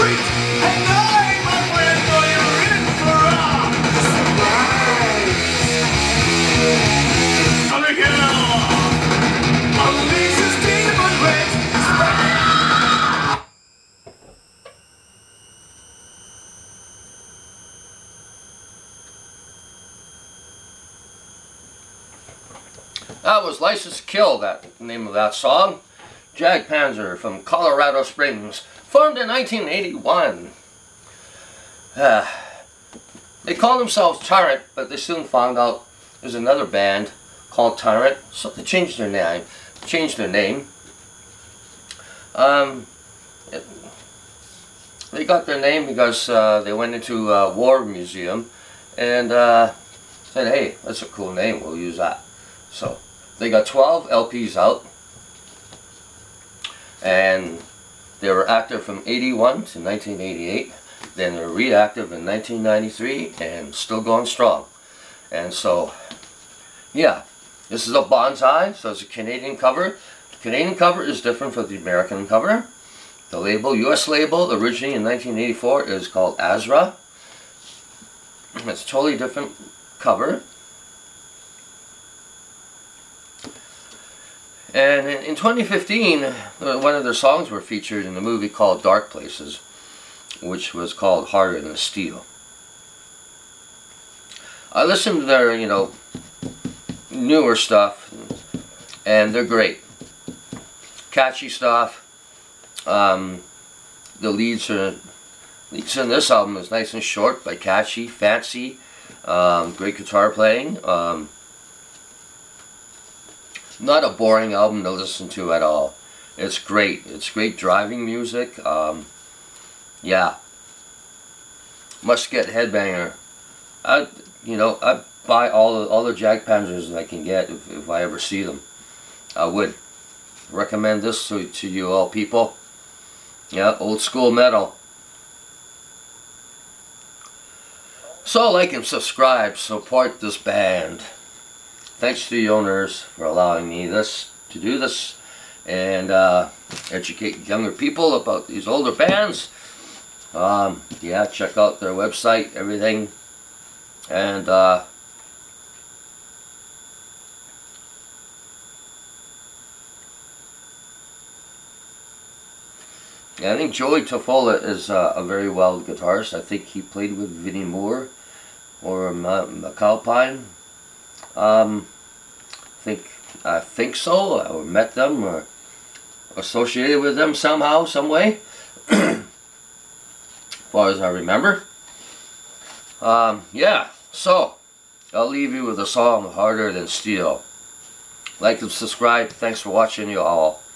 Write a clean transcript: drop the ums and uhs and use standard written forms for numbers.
treat. And I, my friend, know you're in for a surprise. On the hill, unleashes demon rage. That was License to Kill, that name of that song. Jag Panzer from Colorado Springs, formed in 1981. They called themselves Tyrant, but they soon found out there's another band called Tyrant, so they changed their name. They got their name because they went into a war museum and said, hey, that's a cool name, we'll use that. So they got 12 LPs out, and they were active from 81 to 1988. Then they were reactive in 1993 and still going strong. And so, yeah, this is a bonsai, so it's a Canadian cover. The Canadian cover is different from the American cover. The label, US label, originally in 1984, is called Azra. It's a totally different cover. And in 2015, one of their songs were featured in a movie called Dark Places, which was called Harder Than Steel. I listened to their, newer stuff, and they're great. Catchy stuff. The leads in this album is nice and short, but catchy, fancy, great guitar playing. Not a boring album to listen to at all. It's great. It's great driving music. Yeah. Must get headbanger. I'd buy all the Jag Panzers that I can get if I ever see them. I would recommend this to you all people. Yeah, old school metal. So like and subscribe, support this band. Thanks to the owners for allowing me to do this and educate younger people about these older bands. Yeah, check out their website, everything, and I think Joey Tofola is a very well guitarist. I think he played with Vinnie Moore or McAlpine. I think so, or met them, or associated with them somehow, some way, as far as I remember. Yeah, so, I'll leave you with a song, Harder Than Steel. Like and subscribe. Thanks for watching, you all.